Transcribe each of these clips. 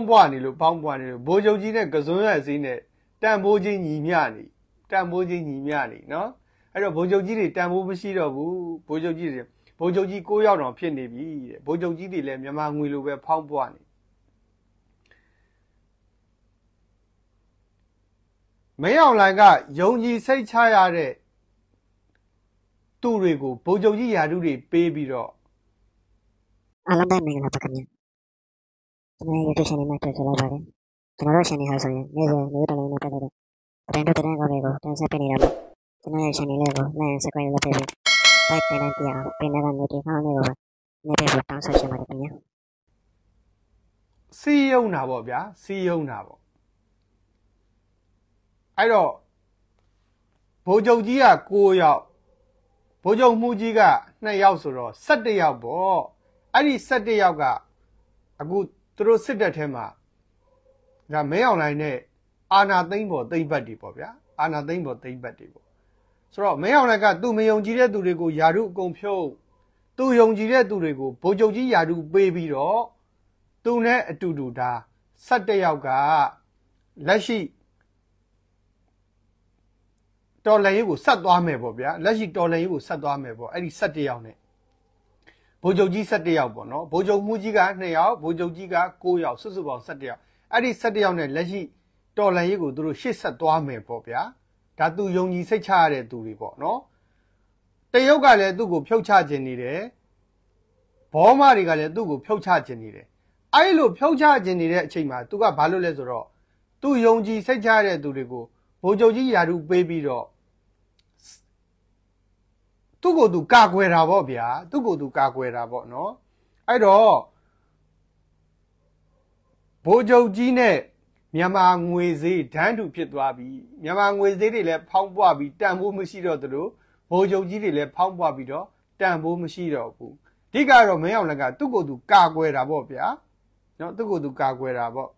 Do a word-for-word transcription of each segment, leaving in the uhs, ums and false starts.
ပွားနေလို့ပေါင်းပွားနေလို့ဘိုးချုပ်ကြီးနဲ့ကစွန်းရစည်းနဲ့တန်ဖိုးချင်းညီမျှနေတန်ဖိုးချင်းညီမျှနေနော်အဲ့တော့ဘိုးချုပ်ကြီးတွေတန်ဖိုးမရှိတော့ဘူးဘိုးချုပ်ကြီးတွေဘိုးချုပ်ကြီး၉ယောက်တောင်ဖြစ်နေပြီတဲ့ဘိုးချုပ်ကြီးတွေလည်းမြန်မာငွေလိုပဲဖောင်းပွားနေမင်းအောင်လှိုင်ကယုံကြည်စိတ်ချရတဲ့သူတွေကိုဘိုးချုပ်ကြီးယာတုတွေပေးပြီးတော့အားလုံးပဲမင်္ဂလာပါခင်ဗျာကျွန်တော် YouTube channel မှာတွေ့ကြလိုက်ပါတယ်ကျွန်တော်တို့ channel ဟာဆိုရင်နေ့စဉ်မျိုးတော်လေးနဲ့ပတ်သက်တဲ့သတင်းတို့သတင်းကောင်းတွေကိုတင်ဆက်ပေးနေတာပါကျွန်တော်ရဲ့ channel လေးကို like and subscribe လုပ်ပေးပြီး like တင်လိုက်ပြအောင်ပင်တဲ့ notification လေးကိုပဲနေပေးဖို့တောင်းဆိုချင်ပါတယ်ခင်ဗျာစီယုံတာပေါ့ဗျာစီယုံတာပေါ့အဲ့တော့ဘိုးချုပ်ကြီးက၉ယောက်ဘိုးချုပ်မှုကြီးက၂ယောက်ဆိုတော့၁၁ယောက်ပေါ့အဲ့ဒီ၁၁ယောက်ကအခုသူတို့စစ်တပ်ထဲမှာဒါမဲအောင်လိုင်းနဲ့အာနာသိမ့်ပေါ်သိမ့်ပတ်တွေပေါ့ဗျာအာနာသိမ့်ပေါ်သိမ့်ပတ်တွေပေါ့ဆိုတော့မဲအောင်လိုင်းကသူမယုံကြည်တဲ့သူတွေကိုယာရုအကုန်ဖြုတ်သူယုံကြည်တဲ့သူတွေကိုဘိုးချုပ်ကြီးယာရုပေးပြီးတော့သူနဲ့အတူတူဒါ၁၁ယောက်ကလက်ရှိတော်လှန်ရေးကိုဆက်သွားမယ်ပေါ့ဗျာလက်ရှိတော်လှန်ရေးကိုဆက်သွားမယ်ပေါ့အဲ့ဒီ၁၁ယောက်နဲ့ဘိုးချုပ်ကြီး၁၁ယောက်ပေါ့နော်ဘိုးချုပ်မှုကြီးက၂ယောက်ဘိုးချုပ်ကြီးက၉ယောက်စုစုပေါင်း၁၁ယောက်အဲ့ဒီ၁၁ယောက်နဲ့လက်ရှိတော်လှန်ရေးကိုသူတို့ရှေ့ဆက်သွားမယ်ပေါ့ဗျာဒါသူယုံကြည်စိတ်ချရတဲ့သူတွေပေါ့နော်တရုတ်ကလည်းသူ့ကိုဖြုတ်ချခြင်းနေတယ်ဘောမတွေကလည်းသူ့ကိုဖြုတ်ချခြင်းနေတယ်အဲ့လိုဖြုတ်ချခြင်းနေတဲ့အချိန်မှာသူကဘာလုပ်လဲဆိုတော့သူယုံကြည်စိတ်ချရတဲ့သူတွေကိုဘိုးချုပ်ကြီးယာရုပေးပြီးတော့သူ့ကိုယ်သူကာကွယ်တာပေါ့ဗျာသူ့ကိုယ်သူကာကွယ်တာပေါ့နော်အဲ့တော့ဘိုးချုပ်ကြီးနဲ့မြန်မာငွေဈေးဒန်းတူဖြစ်သွားပြီမြန်မာငွေဈေးတွေလည်းဖောင်းပွားပြီးတန်ဖိုးမရှိတော့သလိုဘိုးချုပ်ကြီးတွေလည်းဖောင်းပွားပြီးတော့တန်ဖိုးမရှိတော့ဘူးအဓိကတော့မင်းအောင်လည်းကသူ့ကိုယ်သူကာကွယ်တာပေါ့ဗျာနော်သူ့ကိုယ်သူကာကွယ်တာပေါ့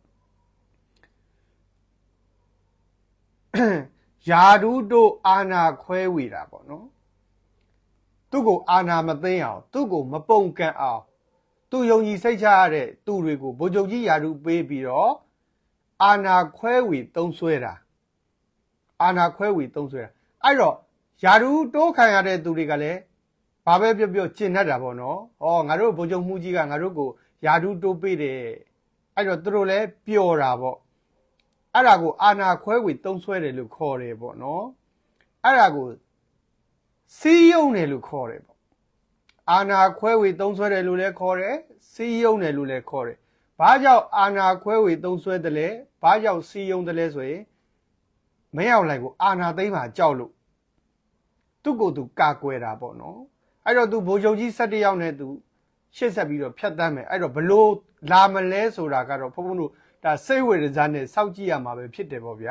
ယာဒူးတို့အာနာခွဲဝေတာပေါ့နော်သူ့ကိုအာနာမသိအောင်သူ့ကိုမပုံကန်အောင်သူယုံကြည်စိတ်ချရတဲ့သူတွေကိုဘိုးချုပ်ကြီးယာဒူးပေးပြီးတော့အာနာခွဲဝေသုံးဆွဲတာအာနာခွဲဝေသုံးဆွဲတာအဲ့တော့ယာဒူးတိုးခံရတဲ့သူတွေကလည်းဘာပဲပြောပြောကျင်တတ်တာပေါ့နော်ဟောငါတို့ဘိုးချုပ်မှုကြီးကငါတို့ကိုယာဒူးတိုးပေးတယ်အဲ့တော့သူတို့လည်းပျော်တာပေါ့အဲ့ဒါကိုအာနာခွဲဝေသုံးဆွဲတယ်လို့ခေါ်တယ်ပေါ့နော်အဲ့ဒါကိုစီးယုံတယ်လို့ခေါ်တယ်ပေါ့အာနာခွဲဝေသုံးဆွဲတယ်လို့လည်းခေါ်တယ်စီးယုံတယ်လို့လည်းခေါ်တယ်ဘာကြောင့်အာနာခွဲဝေသုံးဆွဲတယ်လဲဘာကြောင့်စီးယုံတယ်လဲဆိုရင်မင်းအောင်လှိုင်ကိုအာနာသိမ်းမှာကြောက်လို့သူ့ကိုယ်သူကာကွယ်တာပေါ့နော်အဲ့တော့သူဘိုးချုပ်ကြီး၁၁ယောက်နဲ့သူရှစ်ဆက်ပြီးတော့ဖြတ်တန်းမယ်အဲ့တော့ဘလို့လာမလဲဆိုတာကတော့ဘုန်းဘုန်းတို့ဒါစိတ်ဝေဒစားနဲ့စောင့်ကြည့်ရမှာပဲဖြစ်တယ်ပေါ့ဗျာ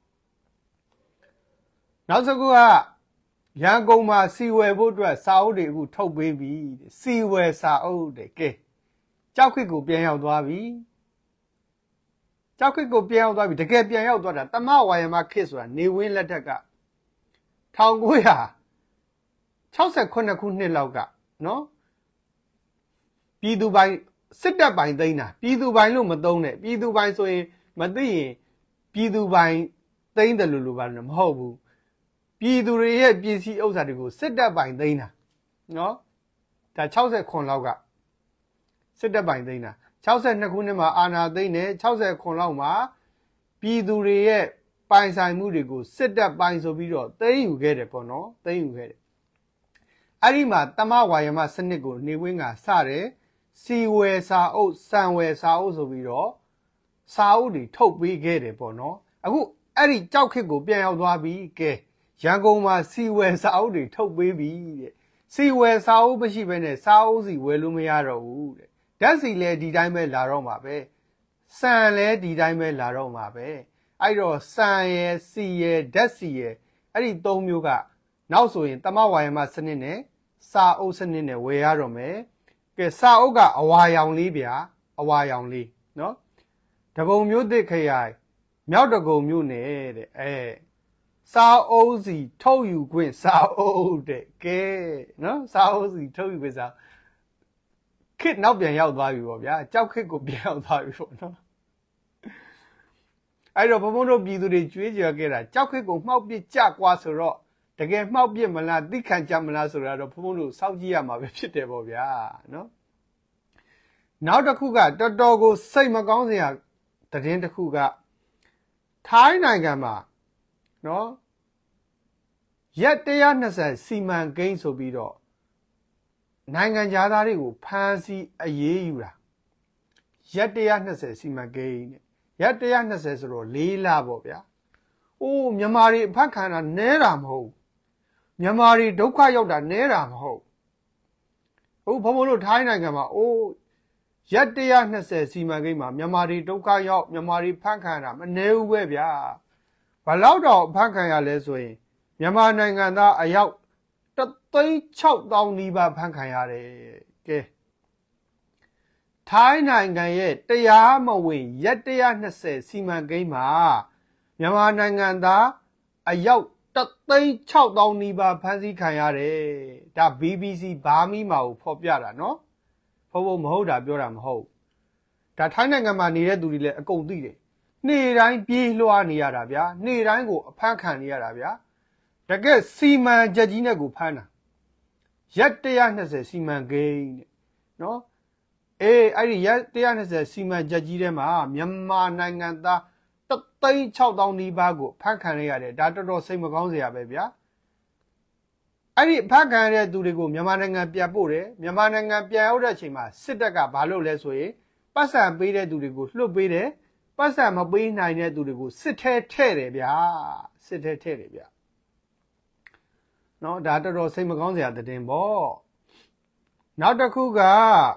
နောက်တစ်ခုကရန်ကုန်မှာစီဝယ်ဖို့အတွက်စာအုပ်တွေအခုထုတ်ပေးပြီစီဝယ်စာအုပ်တွေကဲကြောက်ခစ်ကိုပြန်ရောက်သွားပြီကြောက်ခစ်ကိုပြန်ရောက်သွားပြီတကယ်ပြန်ရောက်သွားတာတမဝါယမခစ်ဆိုတာနေဝင်းလက်ထက်က၁၉၆၈ခုနှစ်လောက်ကနော်ပြည်သူပိုင်းစစ်တပ်ပိုင်းသိမ်းတာပြည်သူပိုင်းလို့မသုံးနဲ့ပြည်သူပိုင်းဆိုရင်မသိရင်ပြည်သူပိုင်းသိမ်းတယ်လို့လို့ပါမဟုတ်ဘူးပြည်သူတွေရဲ့ပြည်စည်းဥစ္စာတွေကိုစစ်တပ်ပိုင်းသိမ်းတာနော်ဒါ၆၈လောက်ကစစ်တပ်ပိုင်းသိမ်းတာ၆၂ခုနှစ်မှာအာဏာသိမ်းတယ်၆၈လောက်မှာပြည်သူတွေရဲ့ပိုင်ဆိုင်မှုတွေကိုစစ်တပ်ပိုင်းဆိုပြီးတော့သိမ်းယူခဲ့တယ်ပေါ့နော်သိမ်းယူခဲ့တယ်အဲ့ဒီမှာတမဝါယမစနစ်ကိုနေဝင်းကစတယ်စီဝယ်စာအုပ်စံဝယ်စာအုပ်ဆိုပြီးတော့စာအုပ်တွေထုတ်ပေးခဲ့တယ်ပေါ့နော်အခုအဲ့ဒီကြောက်ခစ်ကိုပြန်ရောက်သွားပြီကဲရန်ကုန်မှာစီဝယ်စာအုပ်တွေထုတ်ပေးပြီတဲ့စီဝယ်စာအုပ်မရှိဘဲနဲ့စာအုပ်စီဝယ်လို့မရတော့ဘူးတဲ့ဓာတ်စီလည်းဒီတိုင်းပဲလာတော့မှာပဲစံလည်းဒီတိုင်းပဲလာတော့မှာပဲအဲ့တော့စံရယ်စီရယ်ဓာတ်စီရယ်အဲ့ဒီသုံးမျိုးကနောက်ဆိုရင်တမဝါယမစနစ်နဲ့စာအုပ်စနစ်နဲ့ဝယ်ရတော့မယ်ကဲစာအုပ်ကအဝါရောင်လေးဗျာအဝါရောင်လေးနော်တပုံမျိုးသစ်ခရိုင်မြောက်တကုံမျိုးနဲ့တဲ့အဲစာအုပ်စီထုတ်ယူခွင့်စာအုပ်တဲ့ကဲနော်စာအုပ်စီထုတ်ယူခွင့်စာခစ်နောက်ပြန်ရောက်သွားပြီပေါ့ဗျာကြောက်ခစ်ကိုပြန်ရောက်သွားပြီပေါ့နော်အဲ့တော့ဘုံဘုံတို့ပြည်သူတွေကြွေးကြော်ခဲ့တာကြောက်ခစ်ကိုမှောက်ပစ်ကြကွာဆိုတော့တကယ်မှောက်ပစ်မလားသိခံကြမလားဆိုတာတော့ဘုံဘုံတို့စောင့်ကြည့်ရမှာပဲဖြစ်တယ်ပေါ့ဗျာနော်နောက်တစ်ခုကတော်တော်ကိုစိတ်မကောင်းစရာသတင်းတစ်ခုကထိုင်းနိုင်ငံမှာနော်ရက်one hundred twentyစီမံကိန်းဆိုပြီးတော့နိုင်ငံသားတွေကိုဖမ်းဆီးအရေးယူတာရက်one hundred twentyစီမံကိန်းနဲ့ရက်one hundred twentyဆိုတော့၄လပေါ့ဗျာအိုးမြန်မာတွေအဖက်ခံတာနဲတာမဟုတ်မြန်မာတွေဒုက္ခရောက်တာနဲတာမဟုတ်ဟုတ်ဘုံဘုံတို့ထိုင်းနိုင်ငံမှာအိုးရက်one hundred twentyစီမံကိန်းမှာမြန်မာတွေဒုက္ခရောက်မြန်မာတွေဖက်ခံတာမနဲဘူးပဲဗျာဘာလို့တော့ဖက်ခံရလဲဆိုရင်မြန်မာနိုင်ငံသားအယောက်oneသိန်းsix thousandနီးပါးဖမ်းခံရတယ်ကဲထိုင်းနိုင်ငံရဲ့တရားမဝင်ရက်one hundred twentyစီမံကိန်းမှာမြန်မာနိုင်ငံသားအယောက်oneသိန်းsix thousandနီးပါးဖမ်းဆီးခံရတယ်ဒါ B B C ဘာမီမှာကိုဖော်ပြတာနော်ဘုံဘုံမဟုတ်တာပြောတာမဟုတ်ဒါထိုင်းနိုင်ငံမှာနေတဲ့သူတွေလည်းအကုန်သိတယ်နေ့တိုင်းပြေးလွှားနေရတာဗျာနေ့တိုင်းကိုအဖမ်းခံနေရတာဗျာတကယ်စီမံချက်ကြီးနဲ့ကိုဖမ်းတာရက်one hundred twentyစီမံကိန်းတဲ့နော်အေးအဲ့ဒီရက်one hundred twentyစီမံချက်ကြီးထဲမှာမြန်မာနိုင်ငံသားoneသိန်းsix thousandနီးပါးကိုဖမ်းခံရရတယ်ဒါတော်တော်စိတ်မကောင်းစရာပဲဗျာအဲ့ဒီဖမ်းခံရတဲ့သူတွေကိုမြန်မာနိုင်ငံပြန်ပို့တယ်မြန်မာနိုင်ငံပြန်ရောက်တဲ့အချိန်မှာစစ်တပ်ကဘာလုပ်လဲဆိုရင်ပတ်စံပေးတဲ့သူတွေကိုလွှတ်ပေးတယ်ပတ်စံမပေးနိုင်တဲ့သူတွေကိုစစ်ထဲထည့်တယ်ဗျာစစ်ထဲထည့်တယ်ဗျာနော်ဒါတော်တော်စိတ်မကောင်းစရာသတင်းပေါ့နောက်တစ်ခုက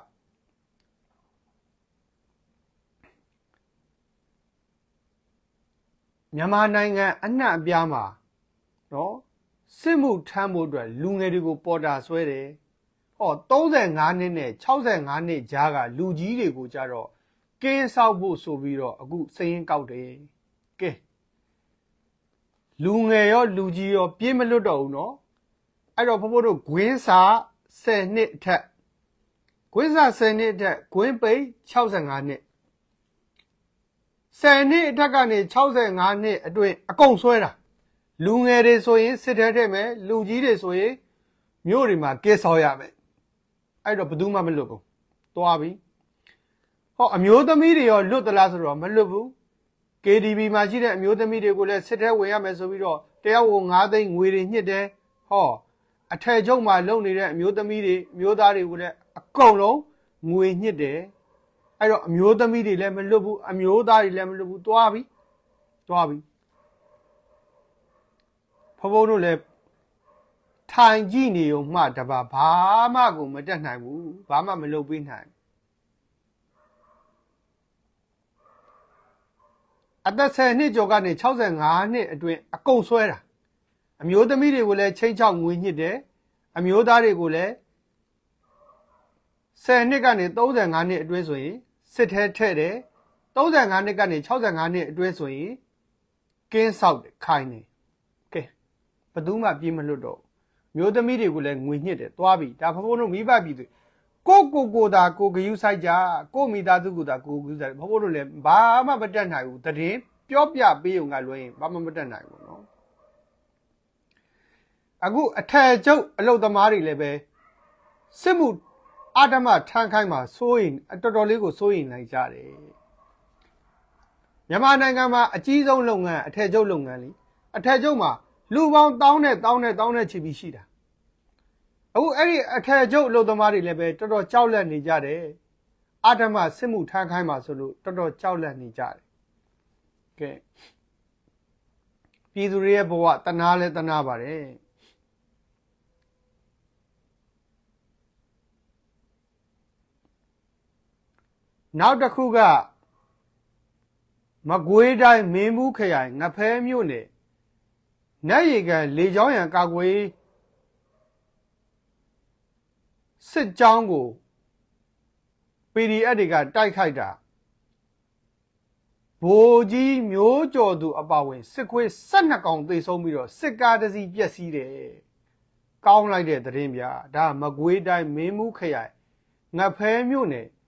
မြန်မာနိုင်ငံအနှံ့အပြားမှာနော်စစ်မှုထမ်းဖို့အတွက်လူငယ်တွေကိုပေါ်တာဆွဲတယ်ဟောthirty-fiveနှစ်နဲ့sixty-fiveနှစ်ကြားကလူကြီးတွေကိုကြတော့ကင်းဆောက်ဖို့ဆိုပြီးတော့အခုစရင်ကောက်တယ်ကဲလူငယ်ရောလူကြီးရောပြေးမလွတ်တော့ဘူးနော်အဲ့တော့ဘိုးဘိုးတို့ဂွင်းစာtenနှစ်အထက်ဂွင်းစာtenနှစ်အထက်ဂွင်းပိတ်sixty-fiveနှစ်tenနှစ်အထက်ကနေsixty-fiveနှစ်အတွင်းအကုန်ဆွဲတာလူငယ်တွေဆိုရင်စစ်ထဲထည့်မယ်လူကြီးတွေဆိုရင်မြို့တွေမှာကဲဆောက်ရမယ်အဲ့တော့ဘယ်သူမှမလွတ်ဘူးသွားပြီဟောအမျိုးသမီးတွေရောလွတ်သလားဆိုတော့မလွတ်ဘူး K D B မှာရှိတဲ့အမျိုးသမီးတွေကိုလည်းစစ်ထဲဝင်ရမယ်ဆိုပြီးတော့တရားဝင်fiveသိန်းငွေတွေညှစ်တယ်ဟောအထည်ချုပ်မှာလုံနေတဲ့အမျိုးသမီးတွေမျိုးသားတွေကိုလည်းအကုန်လုံးငွေညှစ်တယ်အဲ့တော့အမျိုးသမီးတွေလည်းမလွတ်ဘူးအမျိုးသားတွေလည်းမလွတ်ဘူးသွားပြီသွားပြီဖဖုံးတို့လည်းထိုင်ကြည့်နေုံမှတပါဘာမှကိုမတက်နိုင်ဘူးဘာမှမလုပ်ပေးနိုင်အသက်tenနှစ်ကျော်ကနေsixty-fiveနှစ်အတွင်းအကုန်ဆွဲတာအမျိုးသမီးတွေကိုလည်းချိန်ချောက်ငွေညှစ်တယ်အမျိုးသားတွေကိုလည်းtenနှစ်ကနေthirty-fiveနှစ်အတွင်းဆိုရင်စစ်ထဲထည့်တယ်thirty-fiveနှစ်ကနေsixty-fiveနှစ်အတွင်းဆိုရင်ကင်းဆောက်တယ်ခိုင်းတယ်ကဲဘယ်သူမှပြေးမလွတ်တော့မျိုးသမီးတွေကိုလည်းငွေညှစ်တယ်သွားပြီဒါဖဖုံးတို့မိဘပြည်သူကိုကိုကိုသာကိုဂယုဆိုင်ကြကိုမိသားစုကိုသာကိုဂယုဆိုင်ဖဖုံးတို့လည်းဘာမှမတက်နိုင်ဘူးတည်ပြောပြပေးုံကလွှဲရင်ဘာမှမတက်နိုင်ဘူးနော်အခုအထယ်ချုပ်အလုတ်သမားတွေလည်းပဲစစ်မှုအာဓမ္မထမ်းခိုင်းမှာစိုးရင်တော်တော်လေးကိုစိုးရင်နိုင်ကြတယ်မြန်မာနိုင်ငံမှာအကြီးဆုံးလုပ်ငန်းအထယ်ချုပ်လုပ်ငန်းလीအထယ်ချုပ်မှာလူပေါင်းတောင်းနဲ့တောင်းနဲ့တောင်းနဲ့ချီပြီးရှိတာအခုအဲ့ဒီအထယ်ချုပ်အလုပ်သမားတွေလည်းပဲတော်တော်ကြောက်လန့်နေကြတယ်အာဓမ္မစစ်မှုထမ်းခိုင်းမှာဆိုလို့တော်တော်ကြောက်လန့်နေကြတယ်ကဲပြည်သူတွေရဲ့ဘဝတနာလဲတနာပါတယ်နောက်တစ်ခုကမကွေးတိုင်းမင်းဘူးခရိုင်ငဖဲမြို့နယ်နတ်ရေကန်လေကြောင်းရန်ကာကွယ်စစ်ကြောင်းကို P D F တွေကတိုက်ခိုက်တာဗိုလ်ကြီးမျိုးကျော်သူအပါဝင်စစ်ခွေးtwelveကောင်သေဆုံးပြီးတော့စစ်ကားတစ်စီးပျက်စီးတယ်ကောင်းလိုက်တဲ့သတင်းဗျာဒါမကွေးတိုင်းမင်းဘူးခရိုင်ငဖဲမြို့နယ်